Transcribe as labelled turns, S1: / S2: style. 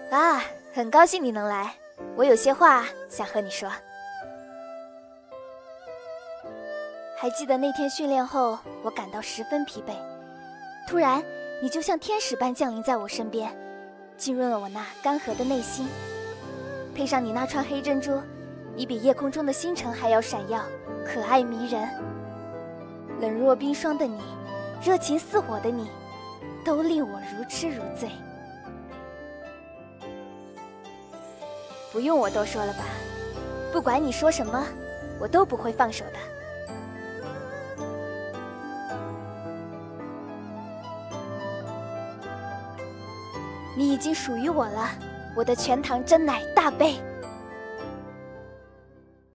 S1: 啊，很高兴你能来，我有些话想和你说。还记得那天训练后，我感到十分疲惫，突然你就像天使般降临在我身边，浸润了我那干涸的内心。配上你那串黑珍珠，你比夜空中的星辰还要闪耀，可爱迷人。冷若冰霜的你，热情似火的你，都令我如痴如醉。不用我多说了吧，不管你说什么，我都不会放手的。你已经属于我了，我的全糖真奶大杯。